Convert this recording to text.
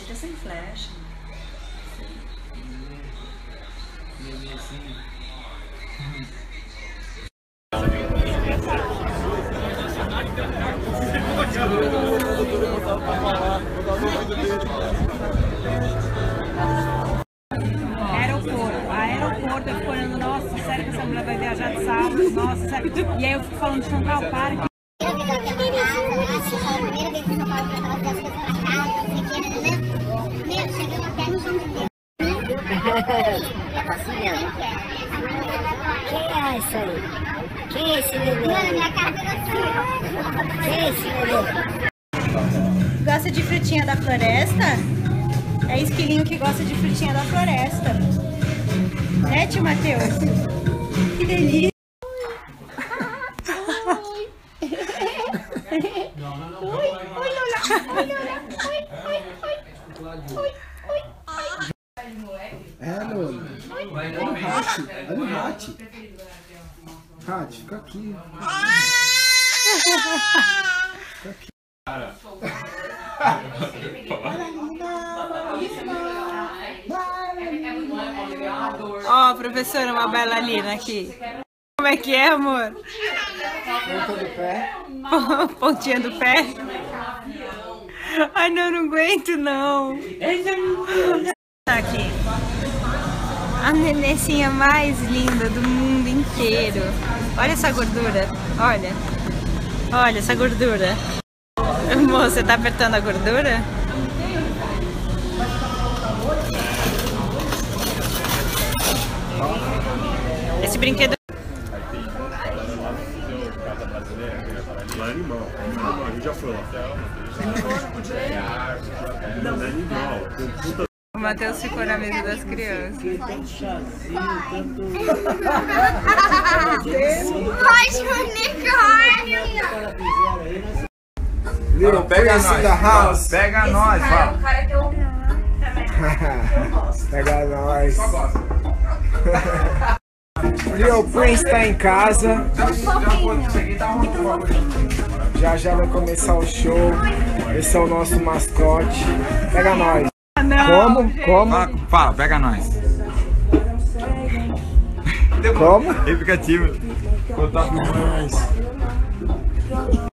Fica sem flecha. Aeroporto, eu fico olhando, nossa, sério que essa mulher vai viajar de sábado? Nossa, sério. E aí eu fico falando de Central Park. Quem é isso aí? Quem é esse bebê? Quem é esse bebê? Gosta de frutinha da floresta? É esquilinho que gosta de frutinha da floresta. Né, tio Matheus? Que delícia! É, Lola. Olha o Rato. Olha o Rato. Rato, fica aqui. Fica aqui. Ó, professora, uma bailarina aqui. Como é que é, amor? Ponta do pé. Pontinha do pé? Ai, não aguento, não. Tá aqui. A nenecinha mais linda do mundo inteiro. Olha essa gordura. Olha. Olha essa gordura. Amor, você tá apertando a gordura? Esse brinquedo... Lá é animal. A gente já foi lá. É animal. O Matheus ficou na mesa das crianças. Pode unicórnio! Little pega Prince in the nós, house. pega nós, fala. Pega nós. Little Prince tá em casa. Já já vai começar o show. Esse é o nosso mascote. Pega nós. Como? Como? Fala, pega nós. Como? Ele fica tímido. Pega nós.